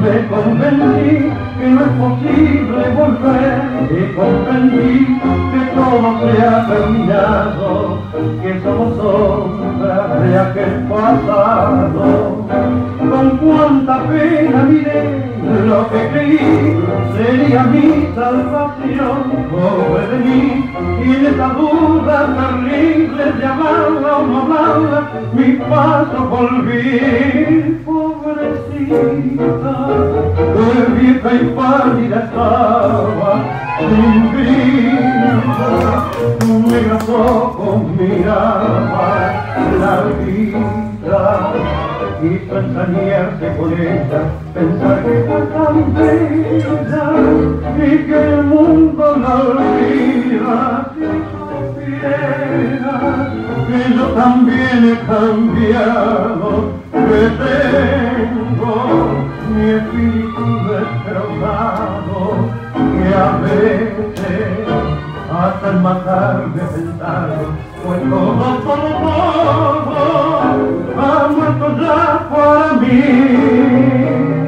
Me convencí que no es posible volver y comprendí que todo se ha terminado, que somos sombras de aquel pasado. Con cuánta pena miré lo que creí sería mi salvación, pobre de mí, y en esa duda terrible de hablarla o no hablarla, mi paso volví, pobrecita, de vieja y pálida estaba, sin vida, negros ojos miraba la vida. Quiso ensañarse con ella, pensar que fue tan bella y que el mundo la olvida. Si supiera que yo también he cambiado, que tengo mi espíritu destrozado, que a veces hasta el matarme he pensado, pues todo ha muerto ya para mí.